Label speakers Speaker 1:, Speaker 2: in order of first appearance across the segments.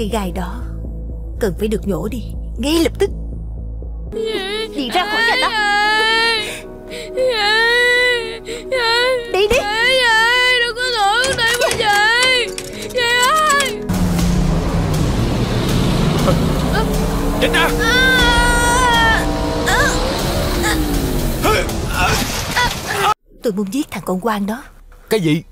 Speaker 1: Cây gai đó cần phải được nhổ đi ngay lập tức. Đi ra khỏi nhà ta. Đi đi.
Speaker 2: Đừng có đuổi con đi mà vậy. Chị ơi.
Speaker 3: Tránh ra.
Speaker 1: Tôi muốn giết thằng con quan đó.
Speaker 3: Cái gì?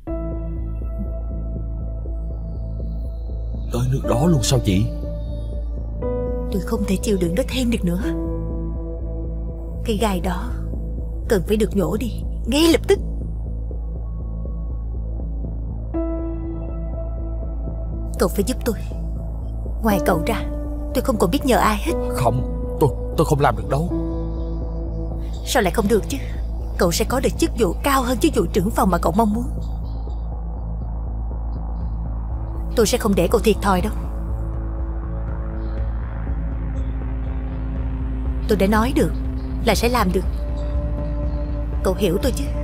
Speaker 3: Tới nước đó luôn sao chị?
Speaker 1: Tôi không thể chịu đựng nó thêm được nữa. Cây gai đó cần phải được nhổ đi ngay lập tức. Cậu phải giúp tôi. Ngoài cậu ra tôi không còn biết nhờ ai hết.
Speaker 3: Không, tôi không làm được đâu.
Speaker 1: Sao lại không được chứ? Cậu sẽ có được chức vụ cao hơn chức vụ trưởng phòng mà cậu mong muốn. Tôi sẽ không để cậu thiệt thòi đâu. Tôi đã nói được là sẽ làm được. Cậu hiểu tôi chứ?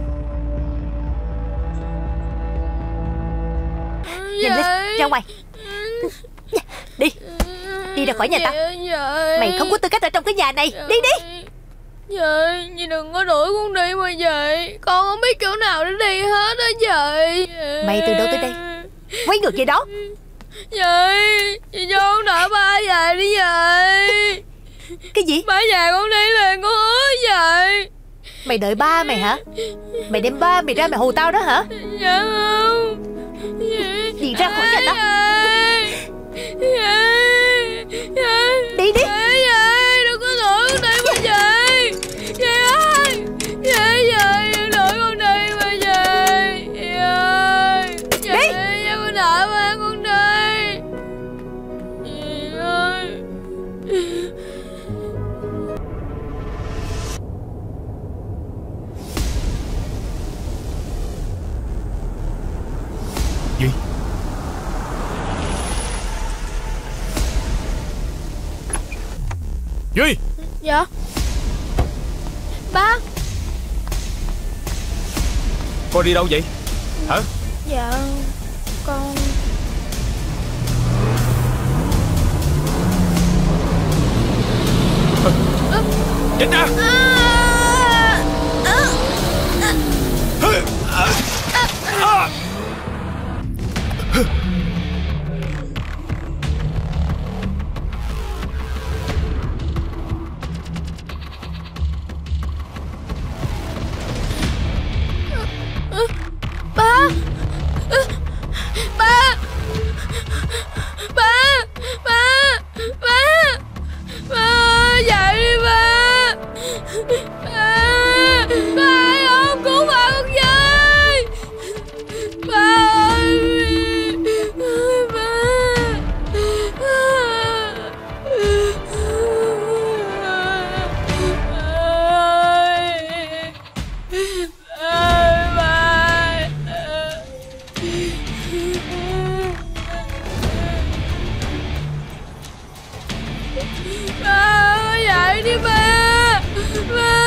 Speaker 1: Nhanh lên, ra ngoài. Đi. Đi ra khỏi nhà ta. Mày không có tư cách ở trong cái nhà này. Đi đi.
Speaker 2: Chị đừng có đuổi con đi mà vậy. Con không biết chỗ nào để đi hết á chị.
Speaker 1: Mày từ đâu tới đây? Quay ngược về đó.
Speaker 2: Chị cho con đợi ba về đi vậy.
Speaker 1: Cái gì?
Speaker 2: Ba về con đi liền, con hứa vậy.
Speaker 1: Mày đợi ba mày hả? Mày đem ba mày ra mày hù tao đó hả?
Speaker 2: Dạ không.
Speaker 1: Đi ra khỏi nhà tao. Đi đi.
Speaker 2: Đừng có đuổi con đi mà vậy. Chị ơi. Đừng đuổi con đi mà vậy. Chị ơi. Chị cho con đợi ba con đi. Chị ơi.
Speaker 3: Gì? Duy!
Speaker 2: Dạ. Ba.
Speaker 3: Con đi đâu vậy? Hả?
Speaker 2: Dạ con...
Speaker 3: Tránh ra!
Speaker 2: Ba. Ba. Ba. Ba. Ba. Ba ơi, dậy đi ba. Ba. Ba ơi, không cứu ba con với. Ba ơi. Ba. Ba ơi, dậy đi ba. Ba.